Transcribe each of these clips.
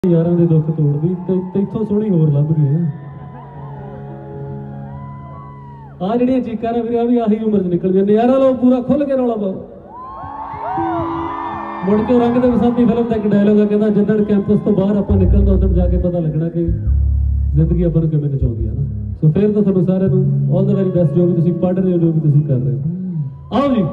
यारां दे दुख तोड़दी तैथों सोहनी होर लभ गई है। आ जिहड़ियां चीकां ने वीरे भी आही उम्र च निकल गए। नज़ारा लो पूरा खुल के रौला पाओ। मुड़ के रंग दे बसंती फिल्म का एक डायलॉग है, कहता जिद्दण कैंपस तो बाहर आपां निकलदा उदण जाके पता लगना कि जिंदगी आपां नूं किवें नचाउंदी है ना। सो फिर तो तुहानूं सारिआं नूं ऑल द वेरी बेस्ट, जो भी तुसीं पढ़ रहे हो, जो भी तुसीं कर रहे हो। आओ जी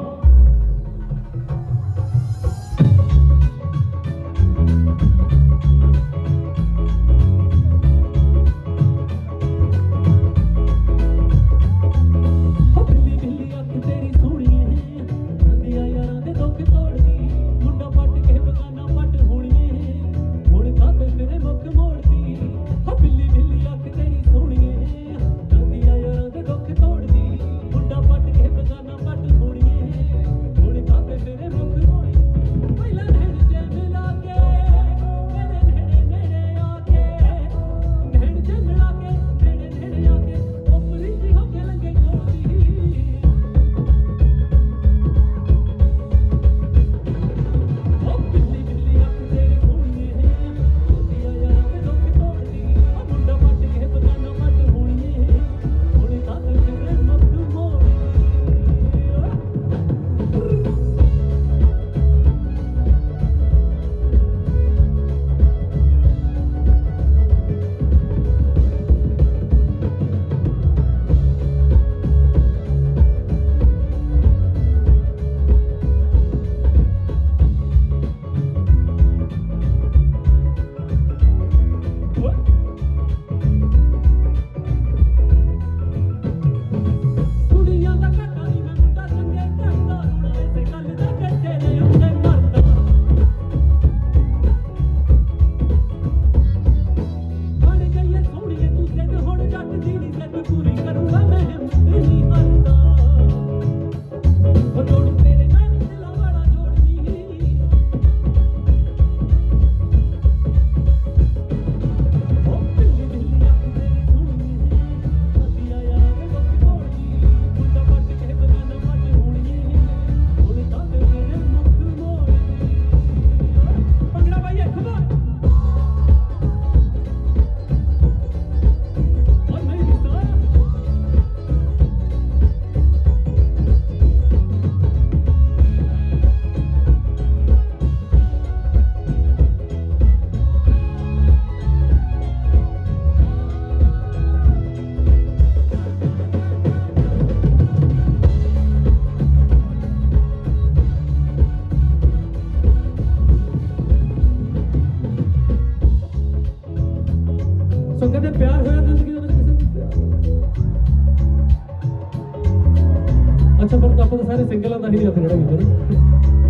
सारे सिंगलों का ही हथ खड़ा कीता।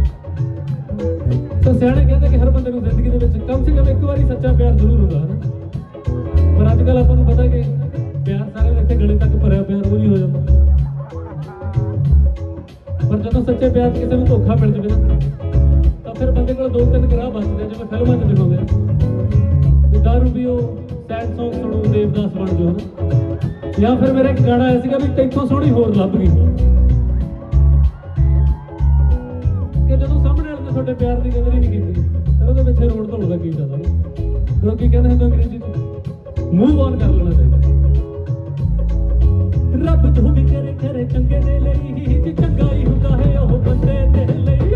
तो सियाणे कहते कि हर बंदे नूं जिंदगी दे विच कम से कम एक बारी सच्चा प्यार जरूर हुंदा है ना। पर अजकल आपां नूं पता कि प्यार सारे इत्थे गले तक भरिया प्यार वो नहीं हो जाता। पर जदों सच्चे प्यार किसी नूं धोखा मिल जावे ना, तो फिर बंदे कोल दो तीन राह बचदे जिवें फिल्मां 'च दिखाउंदे भी दारू पीओ, सैड सॉन्ग सुणो, देवदास बन जाओ ना। या फिर मेरा एक गाना आया सीगा भी तैथों सोहनी होर लभ गई। ਤੁਹਾਡੇ ਪਿਆਰ ਦੀ ਕਦਰ ਹੀ ਨਹੀਂ ਕੀਤੀ, ਫਿਰ ਉਹਦੇ ਪਿੱਛੇ ਰੋਣ ਧੋਣ ਦਾ ਕੀ ਫਾਇਦਾ। ਲੋਕੀ ਕਹਿੰਦੇ ਹੁੰਦੇ ਅੰਗਰੇਜ਼ੀ 'ਚ ਮੂਵ ਔਨ ਕਰ ਲੈਣਾ ਚਾਹੀਦਾ। ਰੱਬ ਜੋ ਵੀ ਕਰੇ ਕਰੇ ਚੰਗੇ ਦੇ ਲਈ, ਜੇ ਚੰਗਾ ਹੀ ਹੁੰਦਾ ਹੈ ਉਹ ਬੰਦੇ ਦੇ ਲਈ।